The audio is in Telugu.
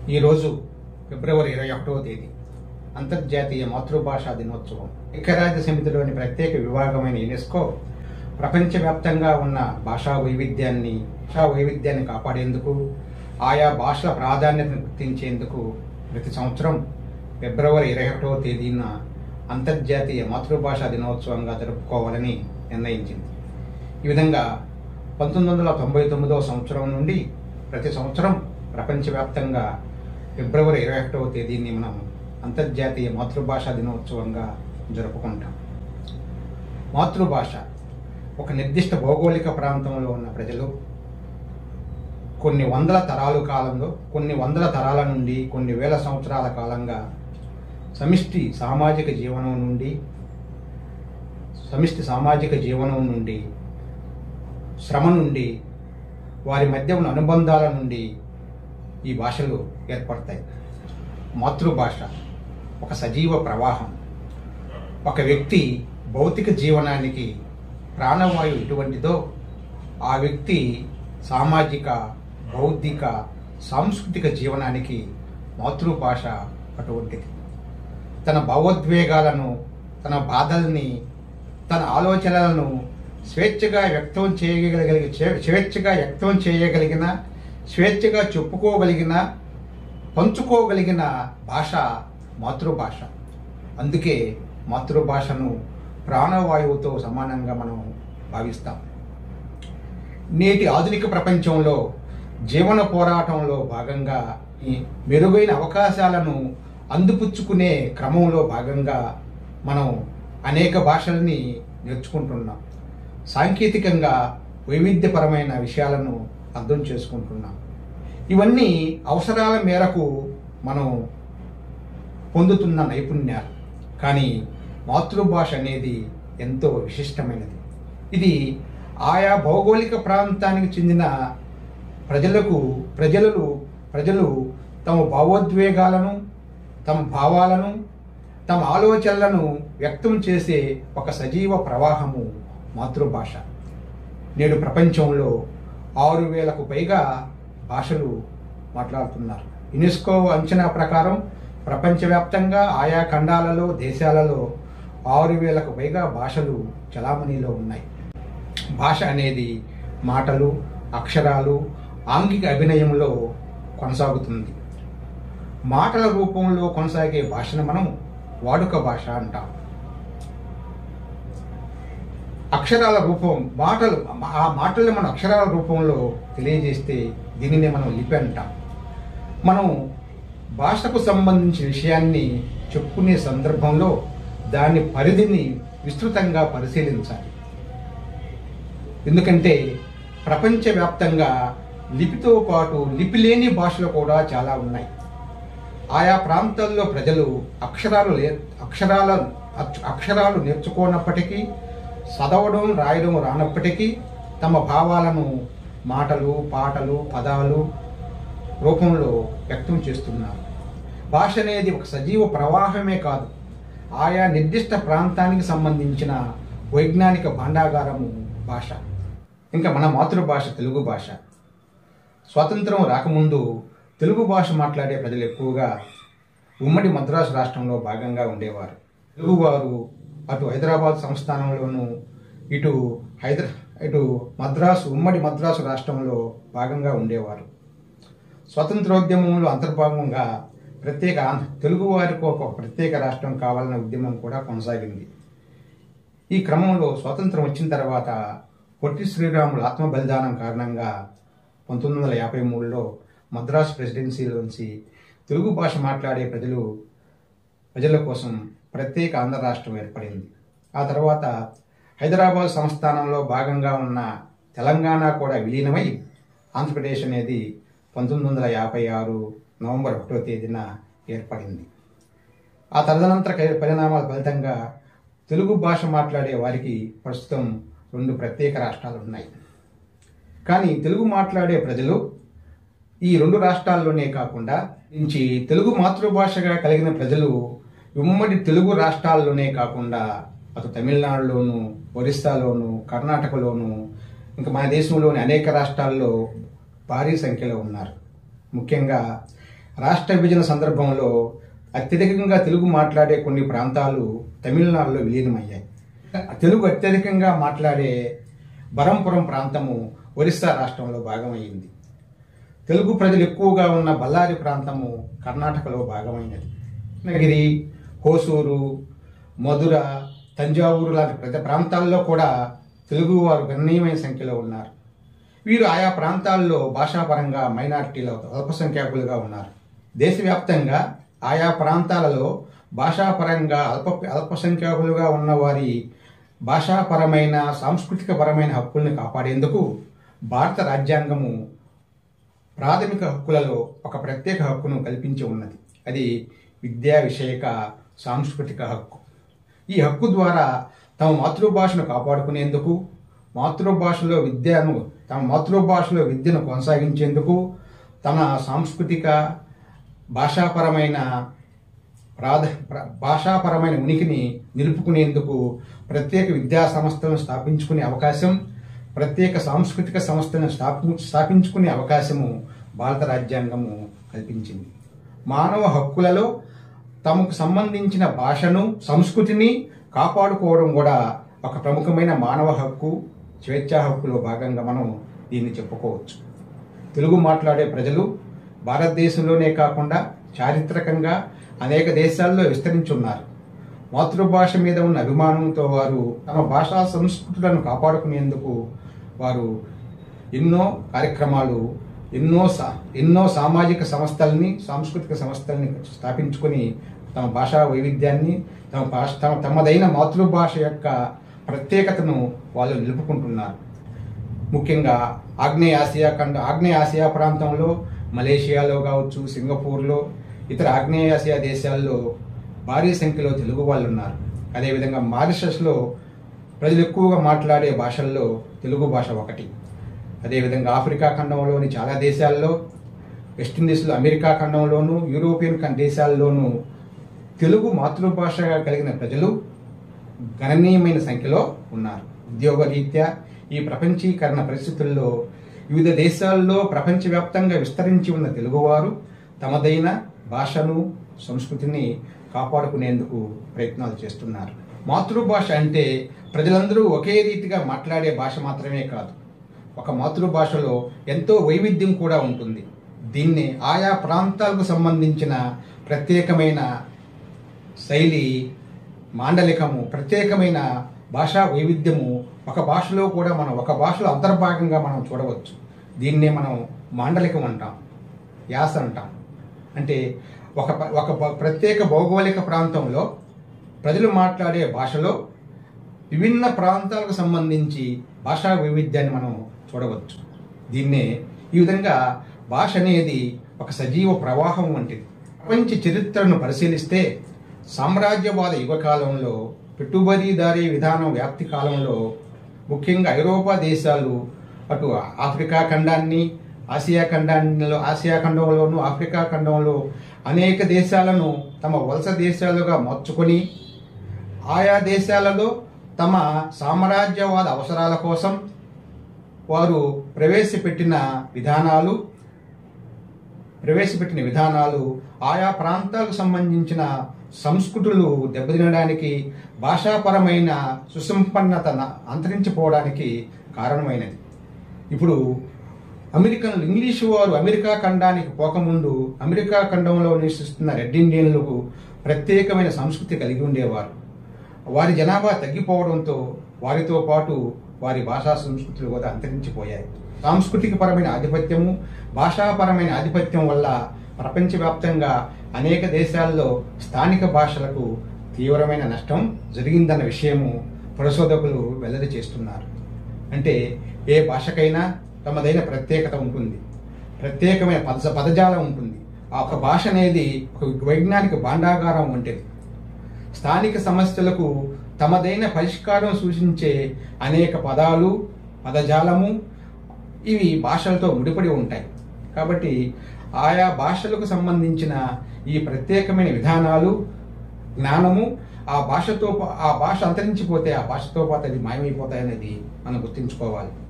ఈరోజు ఫిబ్రవరి 21వ తేదీ అంతర్జాతీయ మాతృభాషా దినోత్సవం. ఐక్యరాజ్య సమితిలోని ప్రత్యేక విభాగమైన యునెస్కో ప్రపంచవ్యాప్తంగా ఉన్న భాషా వైవిధ్యాన్ని కాపాడేందుకు, ఆయా భాషల ప్రాధాన్యతను గుర్తించేందుకు ప్రతి సంవత్సరం ఫిబ్రవరి 21వ తేదీన అంతర్జాతీయ మాతృభాషా దినోత్సవంగా జరుపుకోవాలని నిర్ణయించింది. ఈ విధంగా 1999వ సంవత్సరం నుండి ప్రతి సంవత్సరం ప్రపంచవ్యాప్తంగా ఫిబ్రవరి 21వ తేదీని మనం అంతర్జాతీయ మాతృభాషా దినోత్సవంగా జరుపుకుంటాం. మాతృభాష ఒక నిర్దిష్ట భౌగోళిక ప్రాంతంలో ఉన్న ప్రజలు కొన్ని వందల తరాల నుండి కొన్ని వేల సంవత్సరాల కాలంగా సమిష్టి సామాజిక జీవనం నుండి శ్రమ నుండి వారి మధ్య ఉన్న అనుబంధాల నుండి ఈ భాషలు ఏర్పడతాయి. మాతృభాష ఒక సజీవ ప్రవాహం. ఒక వ్యక్తి భౌతిక జీవనానికి ప్రాణవాయువు ఎటువంటిదో ఆ వ్యక్తి సామాజిక, బౌద్ధిక, సాంస్కృతిక జీవనానికి మాతృభాష అటువంటిది. తన భావోద్వేగాలను, తన బాధల్ని, తన ఆలోచనలను స్వేచ్ఛగా వ్యక్తం చేయగలిగిన, స్వేచ్ఛగా చెప్పుకోగలిగిన, పంచుకోగలిగిన భాష మాతృభాష. అందుకే మాతృభాషను ప్రాణవాయువుతో సమానంగా మనం భావిస్తాం. నేటి ఆధునిక ప్రపంచంలో జీవన పోరాటంలో భాగంగా ఈ మెరుగైన అవకాశాలను అందిపుచ్చుకునే క్రమంలో భాగంగా మనం అనేక భాషల్ని నేర్చుకుంటున్నాం. సాంకేతికంగా వైవిధ్యపరమైన విషయాలను అర్థం చేసుకుంటున్నాం. ఇవన్నీ అవసరాల మేరకు మనం పొందుతున్న నైపుణ్యాలు. కానీ మాతృభాష అనేది ఎంతో విశిష్టమైనది. ఇది ఆయా భౌగోళిక ప్రాంతానికి చెందిన ప్రజలు తమ భావోద్వేగాలను, తమ భావాలను, తమ ఆలోచనలను వ్యక్తం చేసే ఒక సజీవ ప్రవాహము మాతృభాష. నేడు ప్రపంచంలో 6,000కు పైగా భాషలు మాట్లాడుతున్నారు. యునెస్కో అంచనా ప్రకారం ప్రపంచవ్యాప్తంగా ఆయా ఖండాలలో, దేశాలలో 6,000కు పైగా భాషలు చలామణిలో ఉన్నాయి. భాష అనేది మాటలు, అక్షరాలు, ఆంగిక అభినయంలో కొనసాగుతుంది. మాటల రూపంలో కొనసాగే భాషను మనం వాడుక భాష అంటాం. అక్షరాల రూపం ఆ మాటల్ని మనం అక్షరాల రూపంలో తెలియజేస్తే దీనినే మనం లిపి అంటాం. మనం భాషకు సంబంధించిన విషయాన్ని చెప్పుకునే సందర్భంలో దాని పరిధిని విస్తృతంగా పరిశీలించాలి. ఎందుకంటే ప్రపంచవ్యాప్తంగా లిపితో పాటు లిపి లేని భాషలు కూడా చాలా ఉన్నాయి. ఆయా ప్రాంతాల్లో ప్రజలు అక్షరాలు నేర్చుకోనప్పటికీ, చదవడం రాయడం రానప్పటికీ తమ భావాలను మాటలు, పాటలు, పదాలు రూపంలో వ్యక్తం చేస్తున్నారు. భాష అనేది ఒక సజీవ ప్రవాహమే కాదు, ఆయా నిర్దిష్ట ప్రాంతానికి సంబంధించిన వైజ్ఞానిక భాండాగారము భాష. ఇంకా మన మాతృభాష తెలుగు భాష. స్వాతంత్రం రాకముందు తెలుగు భాష మాట్లాడే ప్రజలు ఎక్కువగా ఉమ్మడి మద్రాసు రాష్ట్రంలో భాగంగా ఉండేవారు. తెలుగువారు అటు హైదరాబాద్ సంస్థానంలోనూ ఇటు ఉమ్మడి మద్రాసు రాష్ట్రంలో భాగంగా ఉండేవారు. స్వతంత్రోద్యమంలో అంతర్భాగంగా తెలుగు వారికి ఒక ప్రత్యేక రాష్ట్రం కావాలన్న ఉద్యమం కూడా కొనసాగింది. ఈ క్రమంలో స్వాతంత్రం వచ్చిన తర్వాత పొట్టి శ్రీరాములు ఆత్మ బలిదానం కారణంగా 1953లో మద్రాసు ప్రెసిడెన్సీలోంచి తెలుగు భాష మాట్లాడే ప్రజల కోసం ప్రత్యేక ఆంధ్ర రాష్ట్రం ఏర్పడింది. ఆ తర్వాత హైదరాబాద్ సంస్థానంలో భాగంగా ఉన్న తెలంగాణ కూడా విలీనమై ఆంధ్రప్రదేశ్ అనేది 1956 నవంబర్ 1వ తేదీన ఏర్పడింది. ఆ తదనంతర పరిణామాల ఫలితంగా తెలుగు భాష మాట్లాడే వారికి ప్రస్తుతం 2 ప్రత్యేక రాష్ట్రాలు ఉన్నాయి. కానీ తెలుగు మాట్లాడే ప్రజలు ఈ 2 రాష్ట్రాల్లోనే కాకుండా తెలుగు మాతృభాషగా కలిగిన ప్రజలు ఉమ్మడి తెలుగు రాష్ట్రాల్లోనే కాకుండా అటు తమిళనాడులోను, ఒరిస్సాలోను, కర్ణాటకలోను, ఇంకా మన దేశంలోని అనేక రాష్ట్రాల్లో భారీ సంఖ్యలో ఉన్నారు. ముఖ్యంగా రాష్ట్ర విభజన సందర్భంలో అత్యధికంగా తెలుగు మాట్లాడే కొన్ని ప్రాంతాలు తమిళనాడులో విలీనమయ్యాయి. తెలుగు అత్యధికంగా మాట్లాడే బరంపురం ప్రాంతము ఒరిస్సా రాష్ట్రంలో భాగమైంది. తెలుగు ప్రజలు ఎక్కువగా ఉన్న బళ్ళారి ప్రాంతము కర్ణాటకలో భాగమైనది. నగిరి, హోసూరు, మధుర, తంజావూరు లాంటి పెద్ద ప్రాంతాల్లో కూడా తెలుగువారు గణనీయమైన సంఖ్యలో ఉన్నారు. వీరు ఆయా ప్రాంతాల్లో భాషాపరంగా మైనారిటీలో అల్పసంఖ్యాకులుగా ఉన్నారు. దేశవ్యాప్తంగా ఆయా ప్రాంతాలలో భాషాపరంగా అల్పసంఖ్యాకులుగా ఉన్న వారి భాషాపరమైన సాంస్కృతికపరమైన హక్కుల్ని కాపాడేందుకు భారత రాజ్యాంగము ప్రాథమిక హక్కులలో ఒక ప్రత్యేక హక్కును కల్పించి ఉన్నది. అది విద్యా విషయక సాంస్కృతిక హక్కు. ఈ హక్కు ద్వారా తమ మాతృభాషను కాపాడుకునేందుకు, తమ మాతృభాషలో విద్యను కొనసాగించేందుకు, తమ సాంస్కృతిక భాషాపరమైన ఉనికిని నిలుపుకునేందుకు ప్రత్యేక విద్యా సంస్థలను స్థాపించుకునే అవకాశం, ప్రత్యేక సాంస్కృతిక సంస్థలను స్థాపించుకునే అవకాశము భారత రాజ్యాంగము కల్పించింది. మానవ హక్కులలో తమకు సంబంధించిన భాషను, సంస్కృతిని కాపాడుకోవడం కూడా ఒక ప్రముఖమైన మానవ హక్కు, స్వేచ్ఛా హక్కులో భాగంగా మనం దీన్ని చెప్పుకోవచ్చు. తెలుగు మాట్లాడే ప్రజలు భారతదేశంలోనే కాకుండా చారిత్రకంగా అనేక దేశాల్లో విస్తరించున్నారు. మాతృభాష మీద ఉన్న అభిమానంతో వారు తమ భాషా సంస్కృతులను కాపాడుకునేందుకు వారు ఎన్నో కార్యక్రమాలు, ఎన్నో సామాజిక సంస్థల్ని, సాంస్కృతిక సంస్థల్ని స్థాపించుకొని తమ భాషా వైవిధ్యాన్ని, తమదైన మాతృభాష యొక్క ప్రత్యేకతను వాళ్ళు నిలుపుకుంటున్నారు. ముఖ్యంగా ఆగ్నేయ ఆసియా ప్రాంతంలో, మలేషియాలో కావచ్చు, సింగపూర్లో, ఇతర ఆగ్నేయాసియా దేశాల్లో భారీ సంఖ్యలో తెలుగు వాళ్ళు ఉన్నారు. అదేవిధంగా మారిషస్లో ప్రజలు ఎక్కువగా మాట్లాడే భాషల్లో తెలుగు భాష ఒకటి. అదేవిధంగా ఆఫ్రికా ఖండంలోని చాలా దేశాల్లో, వెస్టిండీస్లో, అమెరికా ఖండంలోను, యూరోపియన్ దేశాల్లోనూ తెలుగు మాతృభాషగా కలిగిన ప్రజలు గణనీయమైన సంఖ్యలో ఉన్నారు. ఉద్యోగరీత్యా ఈ ప్రపంచీకరణ పరిస్థితుల్లో వివిధ దేశాల్లో ప్రపంచవ్యాప్తంగా విస్తరించి ఉన్న తెలుగువారు తమదైన భాషను, సంస్కృతిని కాపాడుకునేందుకు ప్రయత్నాలు చేస్తున్నారు. మాతృభాష అంటే ప్రజలందరూ ఒకే రీతిగా మాట్లాడే భాష మాత్రమే కాదు, ఒక మాతృభాషలో ఎంతో వైవిధ్యం కూడా ఉంటుంది. దీన్ని ఆయా ప్రాంతాలకు సంబంధించిన ప్రత్యేకమైన శైలి, మాండలికము, ప్రత్యేకమైన భాషా వైవిధ్యము ఒక భాషలో కూడా ఒక భాషలో అంతర్భాగంగా మనం చూడవచ్చు. దీన్నే మనం మాండలికం అంటాం, యాస అంటాం. అంటే ఒక ప్రత్యేక భౌగోళిక ప్రాంతంలో ప్రజలు మాట్లాడే భాషలో విభిన్న ప్రాంతాలకు సంబంధించి భాషా వైవిధ్యాన్ని మనం చూడవచ్చు. ఈ విధంగా భాష అనేది ఒక సజీవ ప్రవాహం వంటిది. ప్రపంచ చరిత్రను పరిశీలిస్తే సామ్రాజ్యవాద యుగకాలంలో, పెట్టుబడిదారీ విధానం వ్యాప్తి కాలంలో ముఖ్యంగా ఐరోపా దేశాలు అటు ఆఫ్రికా ఖండాన్ని, ఆసియా ఖండంలోను, ఆఫ్రికా ఖండంలో అనేక దేశాలను తమ వలస దేశాలుగా మార్చుకొని ఆయా దేశాలలో తమ సామ్రాజ్యవాద అవసరాల కోసం వారు ప్రవేశపెట్టిన విధానాలు ఆయా ప్రాంతాలకు సంబంధించిన సంస్కృతులు దెబ్బతినడానికి, భాషాపరమైన సుసంపన్నత అంతరించిపోవడానికి కారణమైనది. ఇప్పుడు ఇంగ్లీషు వారు అమెరికా ఖండానికి పోకముందు అమెరికా ఖండంలో నివసిస్తున్న రెడ్ ఇండియన్లకు ప్రత్యేకమైన సంస్కృతి కలిగి ఉండేవారు. వారి జనాభా తగ్గిపోవడంతో వారితో పాటు వారి భాషా సంస్కృతులు కూడా అంతరించిపోయాయి. సాంస్కృతికపరమైన ఆధిపత్యము, భాషాపరమైన ఆధిపత్యం వల్ల ప్రపంచవ్యాప్తంగా అనేక దేశాల్లో స్థానిక భాషలకు తీవ్రమైన నష్టం జరిగిందన్న విషయము పరిశోధకులు వెల్లడి చేస్తున్నారు. అంటే ఏ భాషకైనా తమదైన ప్రత్యేకత ఉంటుంది, ప్రత్యేకమైన పదజాలం ఉంటుంది. ఆ ఒక భాష అనేది ఒక వైజ్ఞానిక భాండాగారం వంటిది. స్థానిక సమస్యలకు తమదైన పరిష్కారం సూచించే అనేక పదాలు, పదజాలము ఇవి భాషలతో ముడిపడి ఉంటాయి. కాబట్టి ఆయా భాషలకు సంబంధించిన ఈ ప్రత్యేకమైన విధానాలు, జ్ఞానము ఆ భాష అంతరించిపోతే ఆ భాషతో పాటు అది మాయమైపోతాయనేది మనం గుర్తుంచుకోవాలి.